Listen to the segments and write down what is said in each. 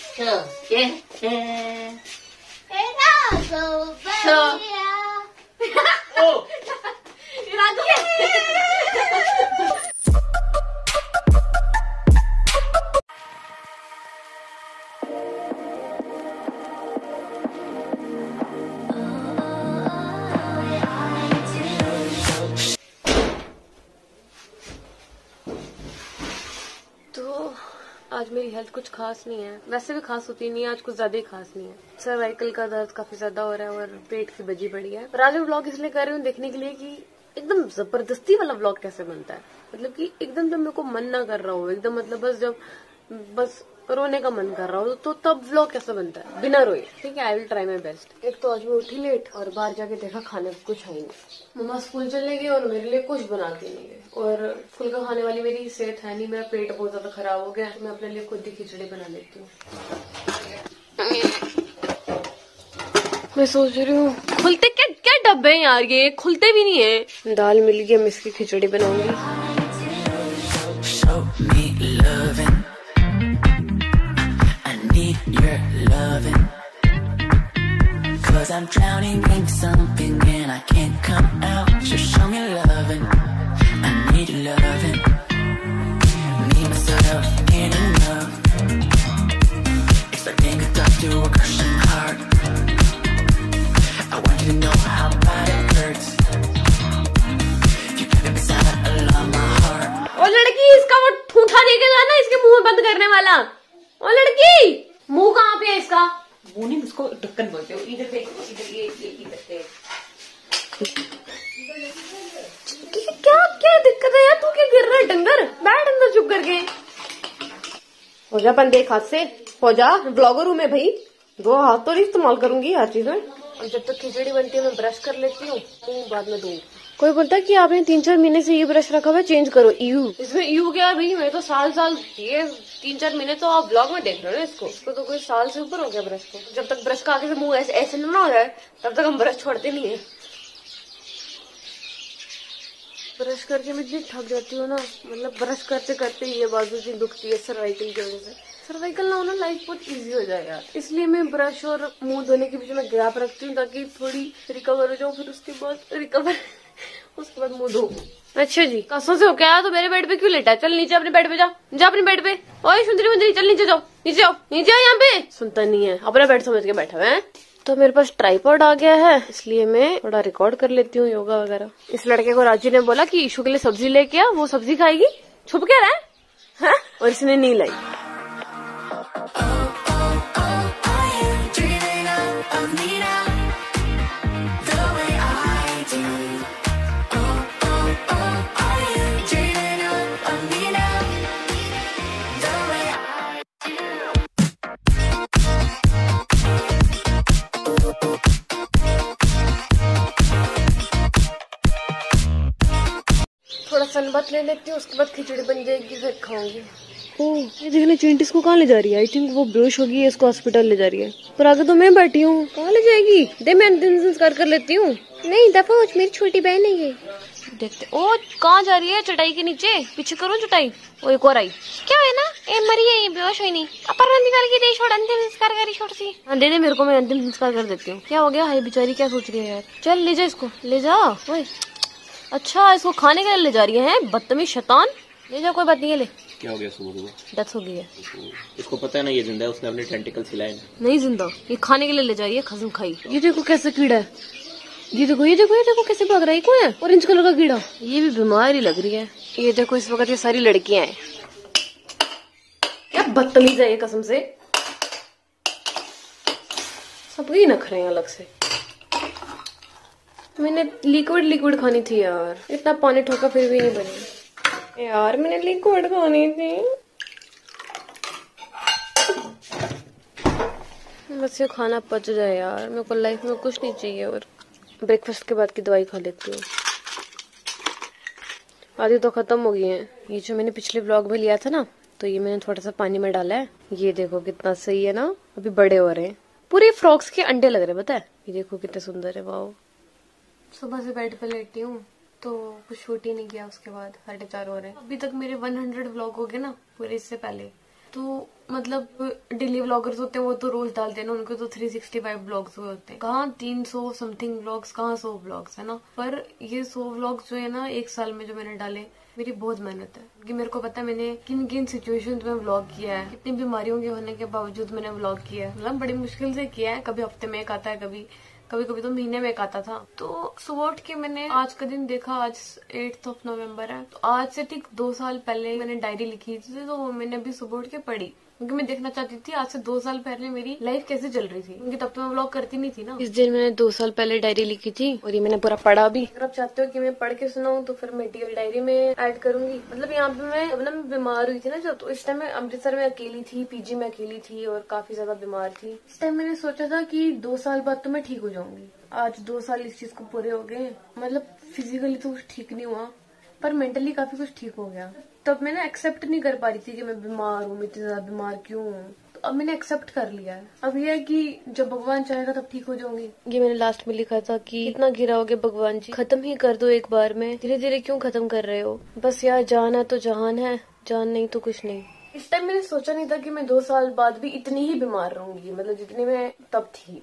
आज मेरी हेल्थ कुछ खास नहीं है, वैसे भी खास होती नहीं है, आज कुछ ज्यादा ही खास नहीं है। सर्वाइकल का दर्द काफी ज्यादा हो रहा है और पेट की बजी पड़ी है। पर आज मैं व्लॉग इसलिए कर रही हूँ देखने के लिए कि एकदम जबरदस्ती वाला व्लॉग कैसे बनता है। मतलब कि एकदम जब मेरे को मन ना कर रहा हो, एकदम मतलब बस रोने का मन कर रहा हो तो तब व्लॉग कैसे बनता है बिना रोए। ठीक है, I will try my best. एक तो आज मैं उठी लेट और बाहर जाके देखा खाने को कुछ है ही नहीं। मम्मा स्कूल चलने गई और मेरे लिए कुछ बनाती नहीं है और फुल्का खाने वाली मेरी सेहत है नहीं, मेरा पेट बहुत ज्यादा खराब हो गया। मैं अपने लिए खुद ही खिचड़ी बना लेती हूँ। मैं सोच रही हूँ खुलते क्या डब्बे हैं यार, ये खुलते भी नहीं है। दाल मिल गई, मैं इसकी खिचड़ी बनाऊंगी। Cause I'm drowning in something and I can't come out. Just show me loving, I need your loving. Me, myself, ain't enough. It's like being a doctor or a crushing heart. I want you to know how bad it hurts. If you keep it beside along my heart. ओ लड़की, इसका वो ठूठा देखेगा ना, इसके मुंह बंद करने वाला। ओ लड़की, मुंह कहाँ पे है इसका? वो नहीं, उसको ढक्कन बोलते हो। इधर देख, इधर ये इधर देख। क्या दिक्कत है यार, तू क्या गिर रहा है? डंगर बैठ अंदर चुप करके। हो जा बंदे, हाथ से हो जा। ब्लॉगर हूँ मैं भाई, 2 हाथ तो नहीं इस्तेमाल करूंगी हर चीज में। और जब तक खिचड़ी बनती है मैं ब्रश कर लेती हूँ, तो बाद में दूंगी। कोई बोलता है कि आपने 3-4 महीने से ये ब्रश रखा हुआ है, चेंज करो। इसमें क्या है भाई, मैं तो साल ये 3-4 महीने तो आप ब्लॉग में देख रहे हो इसको तो कोई साल से ऊपर हो गया ब्रश को। जब तक ब्रश का आगे से मुंह ऐसे ना हो जाए तब तक हम ब्रश छोड़ते नहीं है। ब्रश करके मैं इतनी थक जाती हूँ ना, मतलब ब्रश करते करते ये बाजू इतनी दुखती है सर्वाइकल की वजह से। सर्वाइकल ना होना लाइफ बहुत इजी हो जाए यार, इसलिए मैं ब्रश और मुंह धोने के बीच में गैप रखती हूँ ताकि थोड़ी रिकवर हो जाऊँ, फिर उसके बाद मुंह धो। अच्छा जी, कसों से हो क्या? तो मेरे बेड पे क्यों लेटा है? चल नीचे अपने बेड पे जा अपने बेड पे। ओए सुंदरी मुंदरी, चल नीचे जाओ, नीचे आओ यहाँ पे। सुनता नहीं है, अपना बेड समझ के बैठा हुआ है। तो मेरे पास ट्राइपॉड आ गया है, इसलिए मैं थोड़ा रिकॉर्ड कर लेती हूँ योगा वगैरह। इस लड़के को राजू ने बोला कि ईशु के लिए सब्जी लेके आ, वो सब्जी खाएगी। छुप के रहा है और इसने नहीं लाई। थोड़ा सनबाथ ले लेती हूँ, उसके बाद खिचड़ी बन जाएगी, फिर खाऊंगी। ओह, ये देखना चिंटिस को कहाँ ले जा रही है? आई थिंक वो बेहोश होगी, इसको हॉस्पिटल ले जा रही है। पर आगे तो मैं बैठी हूँ, कहाँ ले जाएगी? दे मैं अंतिम संस्कार कर लेती हूँ। नहीं दफा, मेरी छोटी बहन है ये। देखते। ओ कहाँ जा रही है? चटाई के नीचे, पीछे करो चटाई। वो एक और आई। क्या है ना, ए मरी है, बेहोश हुई नहीं। अपर निकाल के दे, छोड़ अंतिम संस्कार करी छोड़ सी। हाँ दे मेरे को, मैं अंतिम संस्कार कर देती हूँ। क्या हो गया? हाय बेचारी क्या सोच रही है यार। चल ले जा इसको, ले जा। अच्छा, इसको खाने के लिए ले जा रही है, बदतमीज शैतान। ले जा, कोई बात नहीं है, ले। क्या हो गया? सुबह डेथ हो गई है। इसको पता है ना ये जिंदा है, उसने अपने टेंटिकल हिलाए ना। नहीं जिंदा, ये खाने के लिए ले जा रही है, खसम खाई। ये देखो कैसे कीड़ा है, ये देखो कैसे भाग रहा है। कौन है? ऑरेंज कलर का कीड़ा, ये भी बीमार ही लग रही है। ये देखो इस वक्त ये सारी लड़कियां हैं, क्या बदतमीज है ये, कसम से सबकी नखरे हैं अलग से। मैंने लिक्विड खानी थी यार, इतना पानी ठोका फिर भी नहीं बनी यार। मैंने लिक्विड खानी थी, बस ये खाना पच जाए यार, मेरे को लाइफ में कुछ नहीं चाहिए। और ब्रेकफास्ट के बाद की दवाई खा लेती हूँ, आधी तो खत्म हो गई है। ये जो मैंने पिछले व्लॉग में लिया था ना, तो ये मैंने थोड़ा सा पानी में डाला है। ये देखो कितना सही है ना, अभी बड़े हो रहे हैं, पूरे फ्रॉक्स के अंडे लग रहे हैं, पता है? ये देखो कितने सुंदर है, वाओ। सुबह से बेड पे लेटी हूँ तो कुछ शूट ही नहीं किया, उसके बाद 4:30 हो रहे हैं। अभी तक मेरे 100 व्लॉग हो गए ना पूरे, इससे पहले तो मतलब डेली व्लॉगर्स होते हैं वो तो रोज डालते हैं ना, उनको तो 365 व्लॉग्स हुए होते हैं। कहाँ 300 समथिंग व्लॉग्स, कहाँ 100 व्लॉग्स है ना। पर ये 100 व्लॉग्स जो है ना 1 साल में जो मैंने डाले, मेरी बहुत मेहनत है, क्योंकि मेरे को पता है मैंने किन किन सिचुएशंस में व्लॉग किया है, कितनी बीमारियों के होने के बावजूद मैंने व्लॉग किया है। मतलब बड़ी मुश्किल से किया है, कभी हफ्ते में एक आता है, कभी कभी तो महीने में एक आता था। तो सुबह उठ के मैंने आज का दिन देखा, आज 8 नवंबर है, तो आज से ठीक 2 साल पहले मैंने डायरी लिखी थी, तो वो मैंने अभी सुबह उठ के पढ़ी, क्योंकि मैं देखना चाहती थी आज से 2 साल पहले मेरी लाइफ कैसे चल रही थी, क्योंकि तब तो मैं व्लॉग करती नहीं थी ना। इस दिन मैंने 2 साल पहले डायरी लिखी थी और ये मैंने पूरा पढ़ा भी। अगर आप चाहते हो कि मैं पढ़ के सुनाऊं तो फिर मैं डिटेल डायरी में ऐड करूंगी। मतलब यहाँ पे मैं बीमार हुई थी ना जब, तो इस टाइम मैं अमृतसर में अकेली थी, पीजी में अकेली थी और काफी ज्यादा बीमार थी। इस टाइम मैंने सोचा था कि 2 साल बाद तो मैं ठीक हो जाऊंगी। आज 2 साल इस चीज को पूरे हो गए। मतलब फिजिकली तो कुछ ठीक नहीं हुआ, पर मेंटली काफी कुछ ठीक हो गया। तब मैंने एक्सेप्ट नहीं कर पा रही थी कि मैं बीमार हूँ, मैं इतनी ज्यादा बीमार क्यों हूँ। तो अब मैंने एक्सेप्ट कर लिया है। अब यह है कि जब भगवान चाहेगा तब ठीक हो जाऊंगी। ये मैंने लास्ट में लिखा था कि कितना गिराओगे भगवान जी, खत्म ही कर दो एक बार में, धीरे धीरे क्यों खत्म कर रहे हो। बस यार जान है तो जहान है, जान नहीं तो कुछ नहीं। इस टाइम मैंने सोचा नहीं था कि मैं 2 साल बाद भी इतनी ही बीमार रहूंगी, मतलब जितनी मैं तब थी।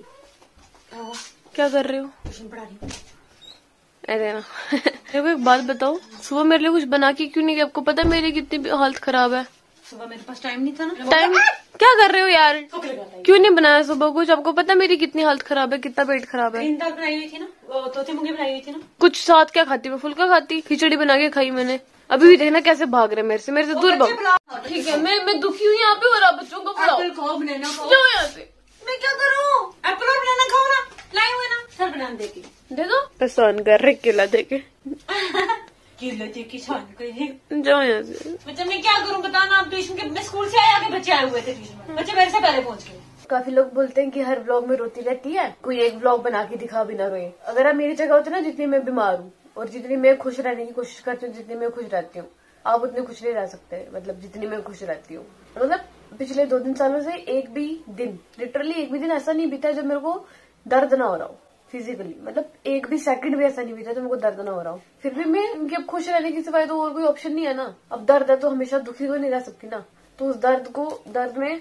क्या कर रहे हो? पढ़ा रही हूँ। अरे ना मेरे को एक बात बताओ, सुबह मेरे लिए कुछ बना के क्यों नहीं गया? आपको पता है मेरी कितनी हालत खराब है। सुबह मेरे पास टाइम नहीं था ना। टाइम क्या कर रहे हो यार? क्यों नहीं बनाया सुबह कुछ? आपको पता है मेरी कितनी हालत खराब है, कितना पेट खराब है। दाल बनाई हुई थी ना, तोते मूंगी बनाई हुई थी ना। कुछ साथ क्या खाती? मैं फुल्का खाती, खिचड़ी बना के खाई मैंने। अभी भी देखना कैसे भाग रहे मेरे से दूर भाग। ठीक है, मैं दुखी हुई यहाँ पे, और आप बच्चों को बुलाओ। जाओ यहाँ से। मैं क्या करूँ? एप्पल और बनाना खाओ ना, लाए हुए ना, सर बनाना देके दे दो। पसंद कर रहे केला देके किलो देके छान कर। जाओ यहाँ से। मतलब मैं क्या करूँ बताना? आप ट्यूशन के, मैं स्कूल से आया, बच्चे आए हुए थे ट्यूशन में, बच्चे मेरे से पहले पहुँच गए। काफी लोग बोलते हैं कि हर व्लॉग में रोती रहती है, कोई एक व्लॉग बना के दिखा भी ना रोए। अगर आप मेरी जगह होते ना, जितनी मैं बीमार हूँ और जितनी मैं खुश रहने की कोशिश करती हूँ, जितनी मैं खुश रहती हूँ, आप उतने खुश नहीं रह सकते। मतलब जितनी मैं खुश रहती हूँ। मतलब पिछले 2-3 सालों से एक भी दिन, लिटरली एक भी दिन ऐसा नहीं बीता जब मेरे को दर्द ना हो रहा हो फिजिकली। मतलब एक भी सेकंड भी ऐसा नहीं बीता जब मेरे को दर्द ना हो रहा हो। फिर भी मैं उनके अब खुश रहने की सिवाय तो और कोई ऑप्शन नहीं है ना। अब दर्द है तो हमेशा दुखी तो नहीं रह सकती ना, तो उस दर्द में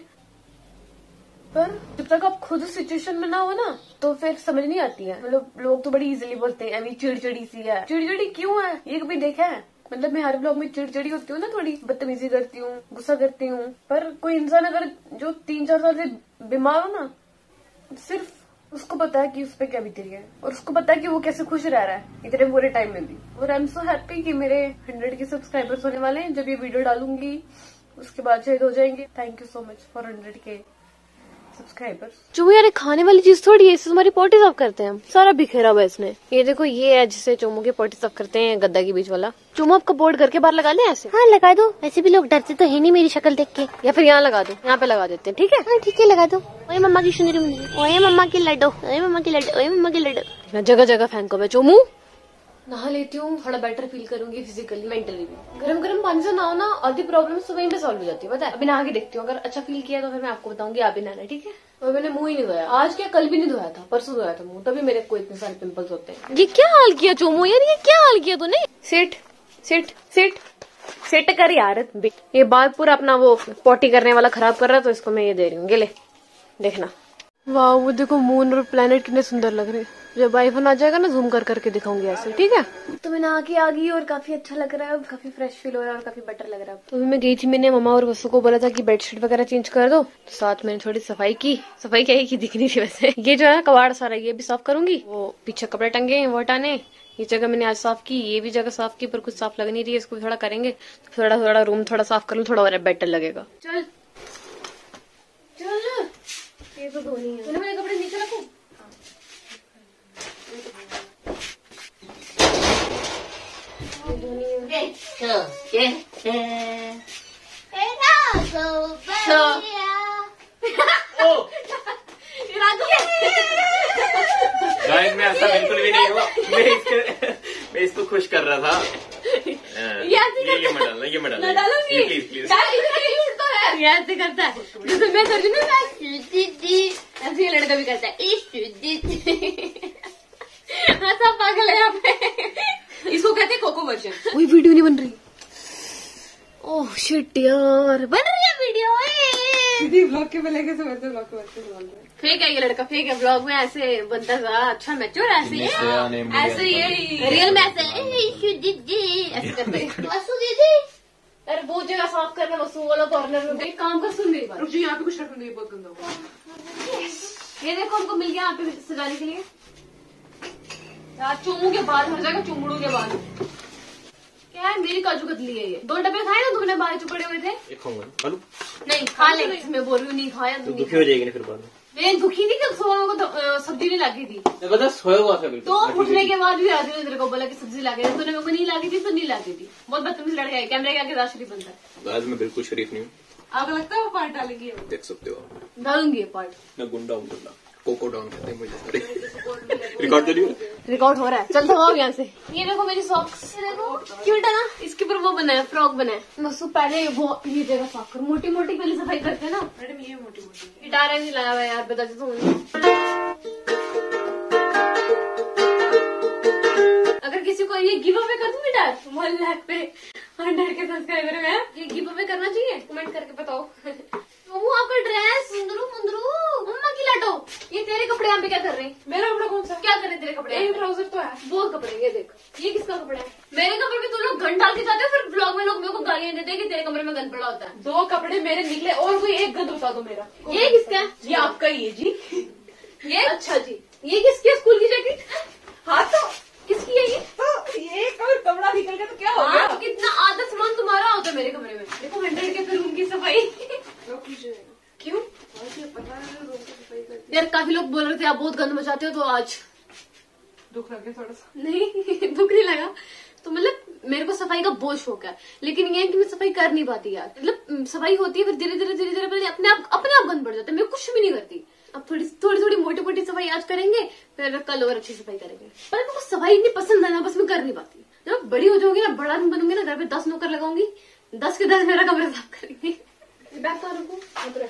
पर जब तक आप खुद सिचुएशन में ना हो ना, तो फिर समझ नहीं आती है। मतलब लोग तो बड़ी इजीली बोलते हैं अभी चिड़चिड़ी सी है। चिड़चिड़ी क्यों है ये कभी देखा है? मतलब मैं हर व्लॉग में चिड़चिड़ी होती हूँ ना, थोड़ी बदतमीजी करती हूँ, गुस्सा करती हूँ। पर कोई इंसान अगर जो 3-4 साल से बीमार हो ना, सिर्फ उसको पता है कि उस पर क्या बीती है, और उसको पता है कि वो कैसे खुश रह रहा है इतने बुरे टाइम में भी। और आई एम सो हैप्पी कि मेरे 100 के सब्सक्राइबर्स होने वाले हैं। जब ये वीडियो डालूंगी उसके बाद शायद हो जाएंगे। Thank you so much for 100 के सब्सक्राइबर्स। चुमू यार खाने वाली चीज थोड़ी है, इससे तुम्हारी पोटी साफ करते हैं हम। सारा बिखेरा हुआ है इसने। ये देखो, ये है जिससे चुमू की पोटी साफ करते हैं, गद्दा के बीच वाला। चुमू आपका बोर्ड घर के बाहर लगा ले ऐसे। हाँ लगा दो, ऐसे भी लोग डरते तो है नहीं मेरी शक्ल देख के। या फिर यहाँ लगा दो, यहाँ पे लगा देते हैं। ठीक है? हाँ ठीक है लगा दो। ओए मम्मा की सुंदरी मुंदरी, ओए मम्मा की लड्डू, ओए मम्मा की लड्डू, ओए मम्मा की लड्डू। जगह जगह फेंको। मैं चुमू नहा लेती हूँ, थोड़ा बेटर फील करूंगी फिजिकली मेंटली भी। गरम गरम पानी से नहाओ ना, आधी प्रॉब्लम तो वहीं पे सॉल्व हो जाती है। पता है? अभी नहा के देखती हूँ, अगर अच्छा फील किया तो फिर मैं आपको बताऊंगी। आप भी नहाना, ठीक है? और मैंने मुंह ही नहीं धोया आज, क्या कल भी नहीं धोया था, परसों धोया था मुंह, तभी मेरे को इतने सारे पिंपल्स होते हैं। ये क्या हाल किया चोमू यार, ये क्या हाल किया तूने? सिट सिट सिट सिट कर यार। ये बाल पूरा अपना वो पॉटी करने वाला खराब कर रहा है, तो इसको मैं ये दे रही हूँ, ये ले देखना। वाह वो देखो मून और प्लेनेट कितने सुंदर लग रहे हैं। जब आईफोन आ जाएगा ना जूम कर करके दिखाऊंगी ऐसे, ठीक है? तो मैं नहा के आ गई और काफी अच्छा लग रहा है, काफी फ्रेश फील हो रहा है और काफी बेटर लग रहा है। तो मैं गई थी, मैंने मम्मा और वसु को बोला था कि बेडशीट वगैरह चेंज कर दो, तो साथ मैंने थोड़ी सफाई की। सफाई क्या ही की दिख रही थी वैसे। ये जो है कबाड़ सारा ये भी साफ करूंगी, वो पीछे कपड़े टंगे हैं वो हटाने। ये जगह मैंने आज साफ की, ये भी जगह साफ की, पर कुछ साफ लग नहीं रही है, इसको थोड़ा करेंगे। थोड़ा थोड़ा रूम थोड़ा साफ कर लूँ, थोड़ा और बेटर लगेगा। चल चल, ये तो धोनी है। मेरे कपड़े नीचे रखो। गाइस मैं ऐसा बिल्कुल भी नहीं हूँ, मैं इसको खुश कर रहा था। ये मत डालना, ये मत डालना, प्लीज प्लीज। ऐसे करता है जैसे मैं कर रही हूँ ना, ऐसे ये लड़का भी करता है। सब पागल है यहाँ पे। इसको कहते हैं कोको वर्जन। कोई वीडियो नहीं बन रही। ओह शिट यार, बन रही है वीडियो। दीदी ब्लॉग के पहले कैसे बोलते, ब्लॉग के वैसे बोल रहे हैं। फेक है ये लड़का, फेक है। ब्लॉग में ऐसे बनता था, अच्छा मैच्योर ऐसे ऐसे ये रियल में ऐसे ऐसे करते। वसु दीदी, अरे वो जगह साफ करना, वसु वाला कॉर्नर में एक काम कर, सुन मेरी बात। रुक जाओ, यहाँ पे कुछ रखूंगी, बहुत गंदा होगा। ये देखो हमको मिल गया यहाँ पे सजाने के लिए। यार चुम्मू के बाद हर जगह चुम्बड़ू के बाद क्या है, मेरी काजू कतली है ये। 2 डब्बे खाए ना तुमने, बाहर चुपड़े हुए थे। एक खाऊंगा, खा लूं? नहीं खा ले, मैं बोल रही हूँ नहीं खाया। तो दुखी हो जाएगी ना फिर बाद में। मैं दुखी थी कि सुबह को सब्जी नहीं लागी थी, मैं पता सोया हुआ था बिल्कुल। तो उठने के बाद भी राजू ने तेरे को बोला कि सब्जी लागे, तूने मेरे को नहीं लागी थी तो नहीं लागी थी। बहुत बदतमीज लड़का है, कैमरे के आगे राज शरीफ बनता है। आज मैं बिल्कुल शरीफ नहीं हूँ, आपको लगता है वो पार्ट डालेंगे? देख सकते हो आप। डालूंगी ये पार्ट। मैं गुंडा हूँ, गुंडा। कोको डाउन कहते हैं मुझे। रिकॉर्ड तो नहीं हो रहा? रिकॉर्ड हो रहा है, चल दबाओ यहाँ से। ये देखो मेरी सॉक्स, देखो क्यूट है ना। इसके ऊपर वो बना है, फ्रॉक बना है। मसू पहले वो ये जगह साफ कर, मोटी मोटी पहले सफाई करते हैं ना। मैडम ये मोटी मोटी गिटार नहीं लाया हुआ यार, बता दो। अगर किसी को ये गिव अवे कर दूं गिटार 1 लाख पे 100 के सब्सक्राइबर में, ये गिव अवे करना चाहिए? कमेंट करके बताओ। वो आपका ड्रेस मुंदरू मुंदरू मम्मा की लाटो, ये तेरे कपड़े यहाँ पे क्या कर रहे हैं? मेरा कपड़ा कौन सा? क्या कर रहे हैं तेरे कपड़े? एक ट्राउजर तो है। वो कपड़े ये देख, ये किसका कपड़ा है? मेरे कपड़े में तुम लोग गन डाल के जाते हो, फिर ब्लॉग में लोग मेरे को गालियां देते हैं कि तेरे कमरे में गन पड़ा होता है। 2 कपड़े मेरे निकले और कोई एक गंद बता दो मेरा। ये किसका है? ये आपका ही है जी। ये अच्छा जी, ये किसकी है? स्कूल की जैकेट? हाँ तो किसकी है ये? तो ये कपड़ा निकल गया तो क्या हो गया? तो कितना आधा सामान तुम्हारा होता है मेरे कमरे में। देखो 100 के फिर रूम की सफाई। क्यों यार? काफी लोग बोल रहे थे आप बहुत गंद मचाते हो, तो आज दुख लग गया थोड़ा सा। नहीं दुख नहीं लगा। तो मतलब मेरे को सफाई का बहुत शौक है, लेकिन ये है कि मैं सफाई कर नहीं पाती यार। मतलब सफाई होती है, फिर धीरे धीरे अपने आप गंद बढ़ जाता है। मैं कुछ भी नहीं करती। अब थोड़ी मोटी मोटी सफाई आज करेंगे, फिर कल और अच्छी सफाई करेंगे। पर मेरे को सफाई इतनी पसंद है ना, बस मैं कर नहीं पाती। जब बड़ी हो जाऊंगी ना, बड़ा बनूंगी ना, घर पे 10 नौकर लगाऊंगी, 10 के 10 मेरा कमरा साफ करेंगे। बैग कहाँ रखूं?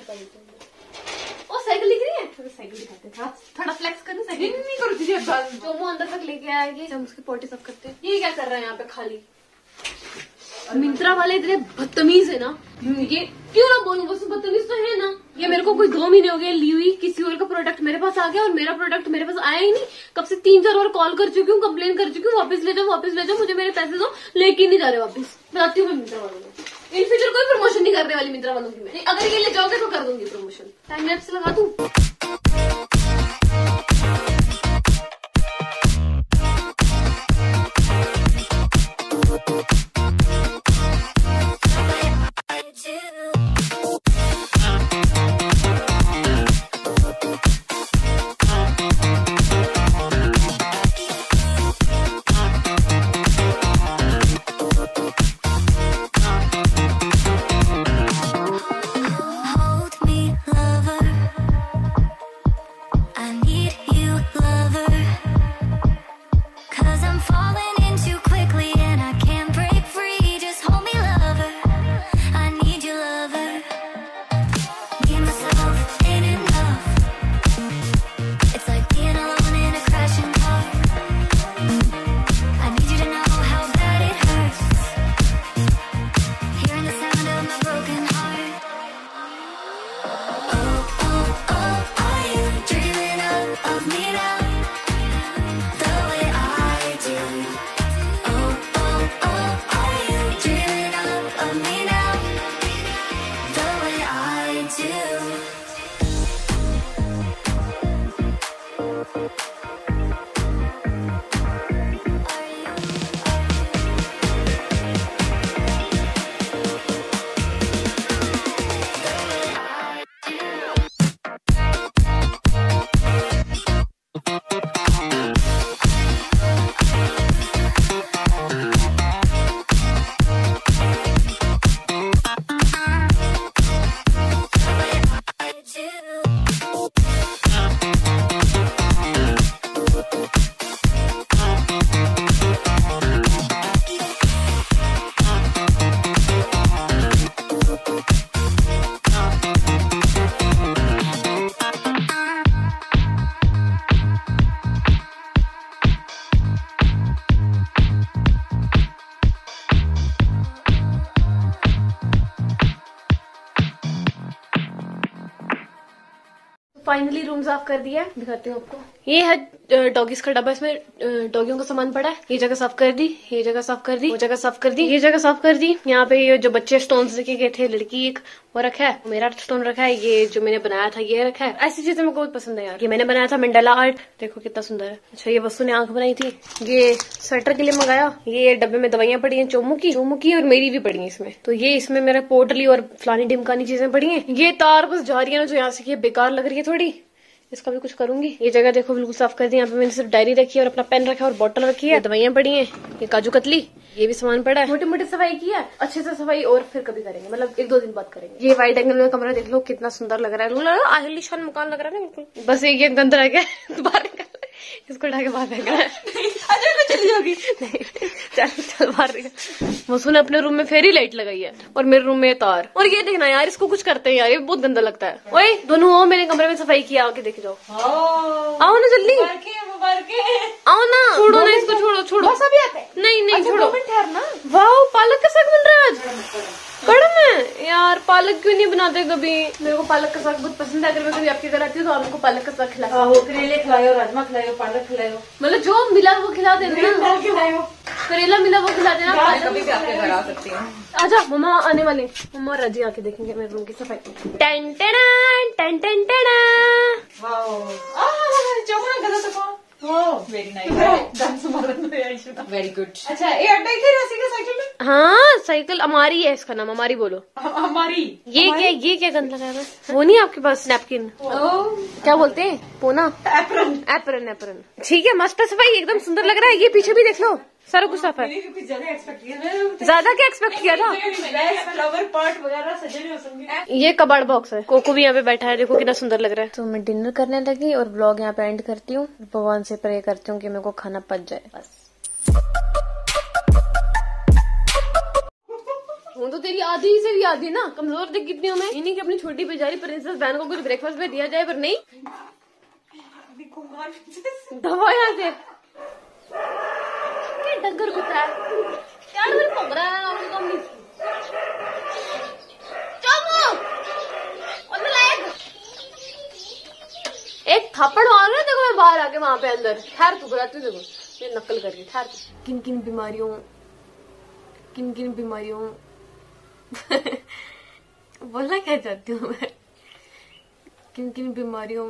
और साइकिल दिख रही है? साइकिल दिखाते हैं, थोड़ा फ्लेक्स करना। साइकिल नहीं करो दीदी, जो मुंह अंदर तक लेके आएगी, हम उसकी पोटी सब करते हैं। ये क्या कर रहे हैं यहाँ पे खाली? मिंत्रा वाले इतने बदतमीज है ना, ये क्यों ना बोलूं, बस बदतमीज तो है ना। ये मेरे को कोई 2 महीने हो गए ली हुई, किसी और का प्रोडक्ट मेरे पास आ गया और मेरा प्रोडक्ट मेरे पास आया ही नहीं। कब से 3-4 बार कॉल कर चुकी हूँ, कंप्लेन कर चुकी हूँ, वापस ले जाओ, मुझे मेरे पैसे दो, लेके नहीं जा रहे वापस। बताती हूँ मैं मिंत्रा वालों को। इन फ्यूचर कोई प्रमोशन नहीं करने वाली मिंत्रा वालों की मैं। अगर ये ले जाओगे तो कर दूंगी प्रमोशन। टाइम लैप्स लगा दूं? फाइनली रूम साफ कर दिया है, दिखाती हूँ आपको। ये है डॉगीज का डब्बा, इसमें डॉगियों का सामान पड़ा है। ये जगह साफ कर दी, ये जगह साफ कर दी, वो जगह साफ कर दी, ये जगह साफ कर दी। यहाँ पे ये जो बच्चे स्टोन्स लेके गए थे, लड़की एक वो रखा है, मेरा स्टोन रखा है, ये जो मैंने बनाया था ये रखा है। ऐसी चीजें मेरे को बहुत पसंद है यार। ये मैंने बनाया था मंडाला आर्ट, देखो कितना सुंदर है। अच्छा ये वस्तु ने आंख बनाई थी। ये स्वेटर के लिए मंगाया। ये डब्बे में दवाइयां पड़ी हैं, चोमू की और मेरी भी पड़ी है इसमें। तो ये इसमें मेरे पोटली और फलानी ढिमकानी चीजें पड़ी है। ये तार बस जा रही है ना जो यहाँ से, बेकार लग रही है थोड़ी, इसका भी कुछ करूंगी। ये जगह देखो बिल्कुल साफ कर दी। यहाँ पे मैंने सिर्फ डायरी रखी है और अपना पेन रखा है और बोतल रखी है, दवाइयां पड़ी हैं, ये काजू कतली, ये भी सामान पड़ा है। मोटी मोटी सफाई की है, अच्छे से सफाई और फिर कभी करेंगे, मतलब 1-2 दिन बाद करेंगे। ये वाइट एंगल में कमरा देख लो कितना सुंदर लग रहा है, आलिशान मकान लग रहा है ना बिल्कुल। बस एक ये गंद रह गया दोबारा इसको उठा के बाहर फेंक रहा है। चली जाओगी नहीं, चल बाहर। मसू ने अपने रूम में फेरी लाइट लगाई है और मेरे रूम में तार। और ये देखना यार, इसको कुछ करते हैं यार, ये बहुत गंदा लगता है। ओए दोनों आओ, मेरे कमरे में सफाई किया, आके देख जाओ। आओ ना जल्दी, आओ ना, छोड़ो ना इसको, छोड़ो सभी आते। नहीं छोड़ो, वाह पालक का साग बन रहा है आज। कड़म है यार, पालक क्यों नहीं बनाते कभी? मेरे को पालक का साग बहुत पसंद है। अगर मैं कभी आपके घर आती हूँ तो आपको पालक का साग खिलाओ, करेले खिलाओ, राजमा खिलाओ, पालक खिलाओ, मतलब जो मिला वो खिला देना। करेला मिला वो खिला देना। कभी भी आपके घर आ सकती हूँ। आजा, मम्मा आने वाले, मम्मा और राजी आके देखेंगे मेरे रूम की सफाई। टन टन टन टन टन। Very good. अच्छा ये अड्डा ही थे साइकिल में? हाँ साइकिल हमारी है, इसका नाम हमारी बोलो। हमारी ये क्या गंद लगा है? वो नहीं आपके पास नैपकिन? क्या बोलते हैं, पोना? एप्रन। ठीक है, मस्त है, सफाई एकदम सुंदर लग रहा है। ये पीछे भी देख लो, सारा कुछ साफ है। ज्यादा क्या एक्सपेक्ट किया था? फ्लावर पॉट वगैरह सजे नहीं हो सकते। ये कबाड़ बॉक्स है। कोको भी यहाँ पे बैठा है, देखो कितना सुंदर लग रहा है। तो मैं डिनर करने लगी और ब्लॉग यहाँ पे एंड करती हूँ। भगवान से प्रे करती हूँ कि मेरे को खाना पच जाए बस। हूँ तो तेरी आधी से भी आधी ना, कमजोर देख कितनी हूँ मैं। इन्हीं की अपनी छोटी बेचारी प्रिंसेस बहन को कुछ ब्रेकफास्ट में दिया जाए, पर नहीं। दबा यहाँ से, डंगर कुत्ता है क्या भोग रहा है। एक थप्पड़ मार रहा है, देखो मैं बाहर आके वहां पे अंदर। ठहर तू, कराती हूँ, देखो ये नकल कर रही है। ठहर, किन किन बीमारियों बोलना क्या चाहती हूँ मैं, किन बीमारियों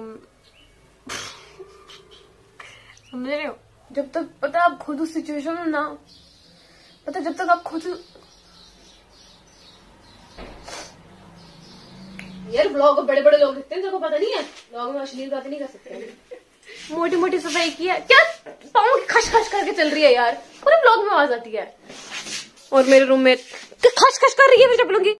समझ रहे हो? जब तक पता आप खुद उस सिचुएशन में ना, पता जब तक आप खुद यार ब्लॉग बड़े लोग देखते हैं, तेरे को पता नहीं है ब्लॉग में अश्लील बातें नहीं कर सकते। मोटी मोटी सफाई की है, क्या पाँव की खश करके चल रही है यार, पूरे ब्लॉग में आवाज आती है। और मेरे रूम में खश कर रही है मेरी चप्पलों की।